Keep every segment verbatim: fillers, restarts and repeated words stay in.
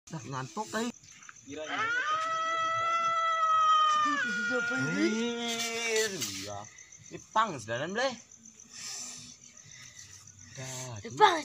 Dah ngantuk tadi. Iya. Ini pang sedalan bleh. Dah. Pang.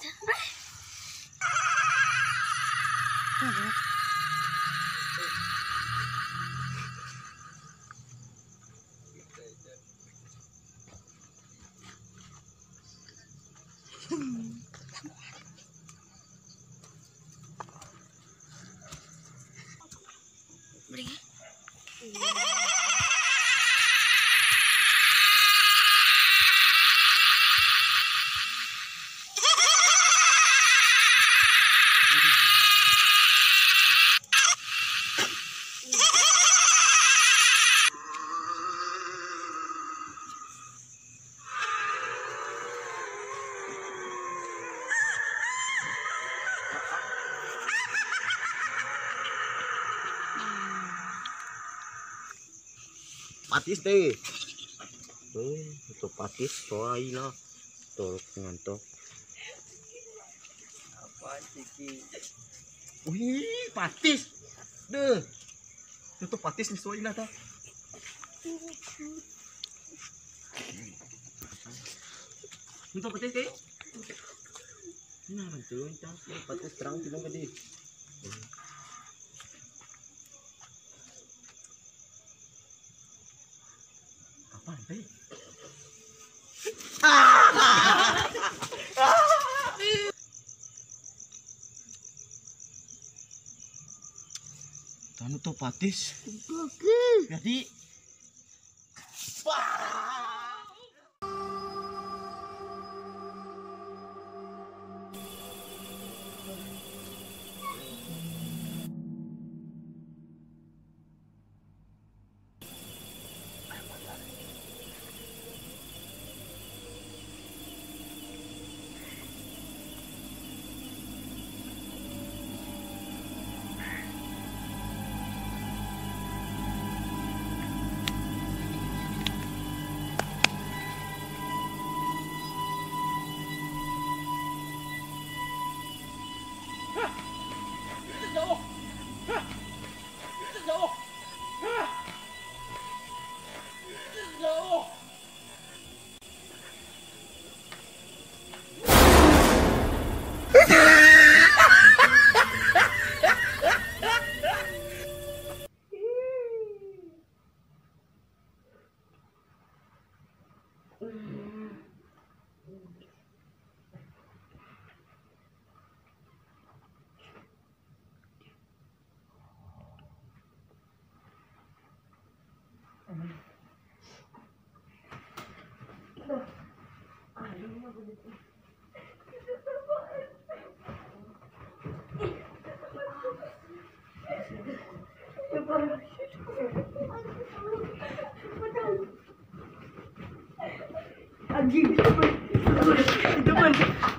Patis deh. Eh, itu patis soalnya tuh ngantuk. Apa ciki? Wih, patis. Deh. Itu patis nih soalnya ta. Itu patis deh. Nah, betul, cantik patis terang juga tadi. Apa nih? Tanu tuh patis. Jadi Anjing, teman. Teman.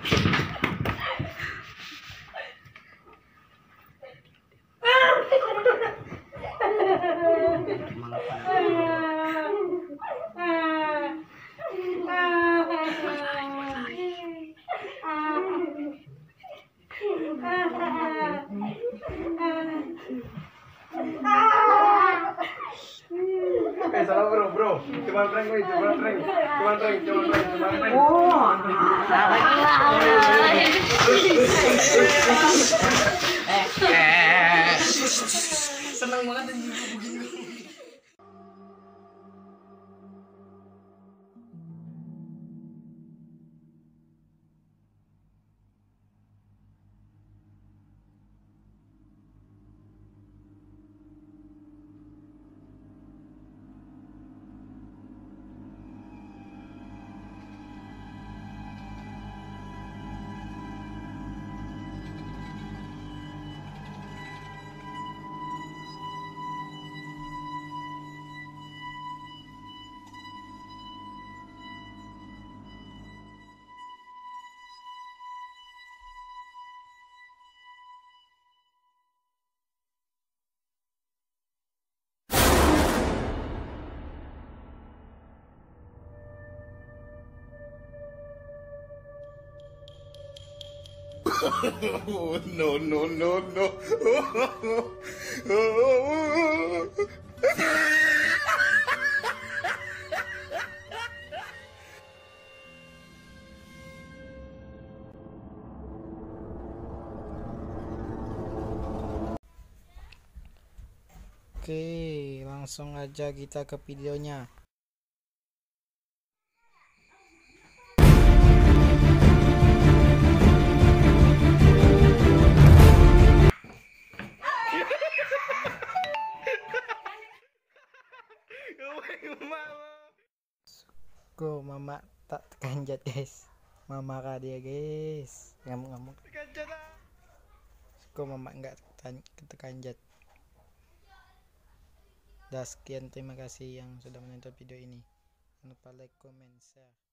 Eh salah bro bro, cuma prank gue, cuma prank, cuma prank, cuma prank, cuma prank. senang banget anjing begini. No, no, no, no. Oke, langsung aja kita ke videonya. Go, mama tak terkanjat guys. Mama kah dia guys, ngamuk-ngamuk. Go, mama enggak terkanjat. Dah, sekian, terima kasih yang sudah menonton video ini. Jangan lupa like, comment, share.